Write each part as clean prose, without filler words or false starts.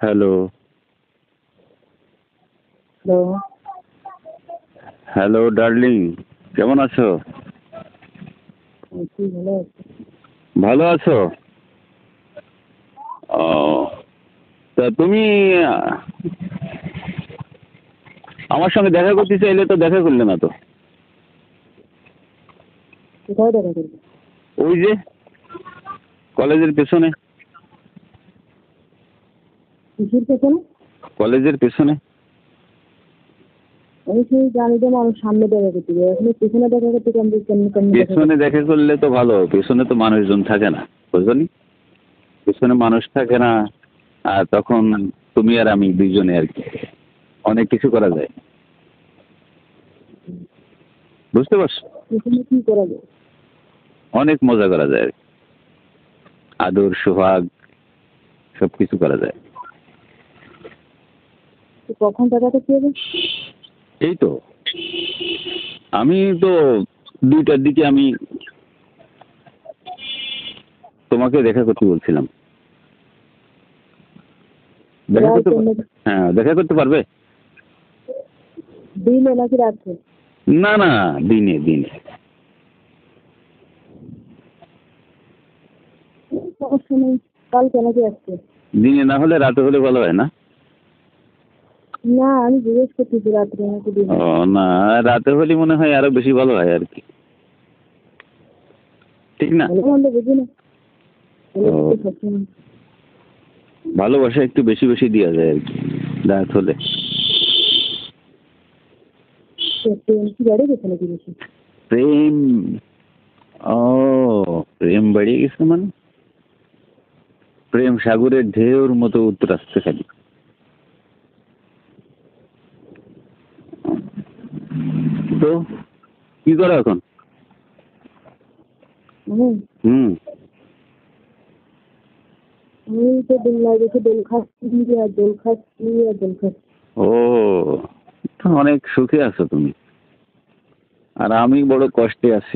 Hello, hello. Hello darling, কেমন আছো? আছি, ভালো আছি। ভালো আছো? ও, তা তুমি আমার সঙ্গে দেখা করতে চাইলে তো দেখা করলে না তো। কোথায় দেখা করবো? ওই যে কলেজের পেছনে। কিসের পেছনে? কলেজের পেছনে। আমি সেই জানি যে মানুষ সামনে দেখা করতে যাবে, এখন পেছনে দেখা করতে কেমন কেমন কেমন দেখা পেছনে করতে? দেখা করলে তো ভালো, পেছনে তো মানুষজন থাকে না, বুঝলি? পেছনে মানুষ থাকে না, আর তখন তুমি আর আমি দুইজনে আর কি অনেক কিছু করা যায়, বুঝতে পারছো? পেছনে কি করা যায়? অনেক মজা করা যায় আর কি। আদর সোহাগ সব কিছু করা যায়। তো কখন দেখা করতে হবে? এই তো আমি তো 2টার দিকে আমি তোমাকে দেখা করতে বলছিলাম। দেখা রাত করতে হ্যাঁ, দেখা করতে পারবে? দিনে নাকি রাত্রে? না না, দিনে দিনে। সমস্যা নেই, কালকে নাকি আসছে? দিনে না হলে রাতে হলে ভালো হয় না? না, আমি জিজ্ঞেস করতেছি রাত্রে নাকি দিনে। ও না, রাতে হলে মনে হয় আরো বেশি ভালো হয় আর কি, ঠিক না? ভালো মন্দ বুঝি না, ও, সবসময় ভালোবাসা একটু বেশি বেশি দেওয়া যায় আর কি রাত হলে। প্রেম কি বেড়ে গেছে নাকি বেশি? প্রেম, ও, প্রেম বেড়ে গেছে মানে? প্রেম সাগরের ঢেউর মতো উত্তর আসছে খালি। তো কি করো এখন? হুম। হুম। আমি তো দোলনায় বসে দোল খাচ্ছি আর দোল খাচ্ছি আর দোল খাচ্ছি। ও, তো অনেক সুখে আছো তুমি, আর আমি বড় কষ্টে আছি,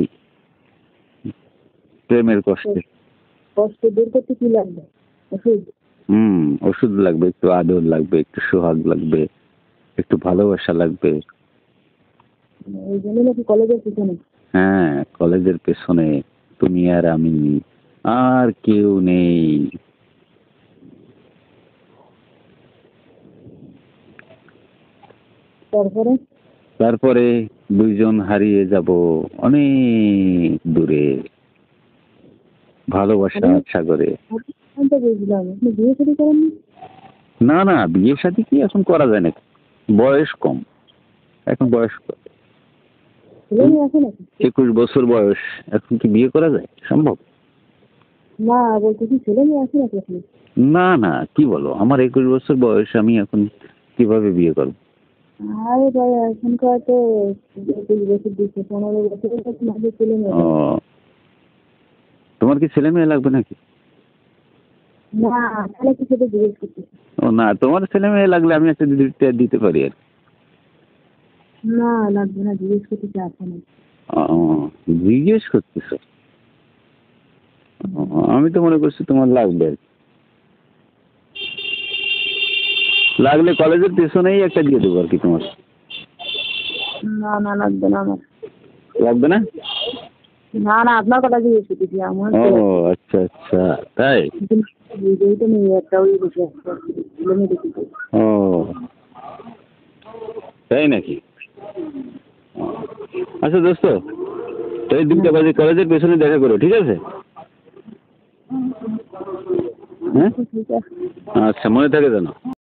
প্রেমের কষ্টে। কষ্ট দূর করতে কি লাগবে? ওষুধ? হুম, ওষুধ লাগবে, একটু আদর লাগবে, একটু সোহাগ লাগবে, একটু ভালোবাসা লাগবে। ওই জন্য নাকি কলেজের পিছনে? হ্যাঁ, কলেজের পেছনে তুমি আর আমি, আর কেউ নেই। তারপরে? তারপরে দুইজন হারিয়ে যাব অনেক দূরে ভালোবাসার সাগরে। আমি তো বুঝলাম আপনি বিয়ে শাদী করেননি। না না, বিয়ে শাদী কি এখন করা যায় না, বয়স কম, এখন বয়স কম। ছেলে মেয়ে আছে নাকি? 21 বছর বয়স, এখন কি বিয়ে করা যায়? সম্ভব? না, বলতেছি ছেলে মেয়ে আছে নাকি আপনি? না না, কি বলো, আমার 21 বছর বয়স, আমি এখন কিভাবে বিয়ে করবো? আরে ভাই, এখনকার তো 21 বছর দিচ্ছে, 15 বছরের কাছে মাঝে ছেলে মেয়ে ও, থাকে। তোমার কি ছেলে মেয়ে লাগবে নাকি? না, তাহলে কি সেটা জিজ্ঞেস করতেছি? ও না, তোমার ছেলে মেয়ে লাগলে আমি একটা দিতে পারি আর কি। না, লাগবে না, জিজ্ঞেস করতেছি আছে না। ও, জিজ্ঞেস করতেছো? ও, আমি তো মনে করছি তোমার লাগবে আর কি। লাগলে কলেজের পেছনেই একটা দিয়ে দেবো আর কি তোমার। না না, লাগবে না আমার। লাগবে না? না না, আপনার কথা জিজ্ঞেস করতেছি আমার ও তো। আচ্ছা আচ্ছা, তাই? তো নেই, একটা ওই বসে আছে, ছেলে মেয়ে দেখি। ও, তাই নাকি? ও, আচ্ছা দোস্ত, তো এই 2টা বাজে কলেজের পেছনে দেখা করো, ঠিক আছে? হ্যাঁ, ঠিক আছে। আচ্ছা, মনে থাকে যেন।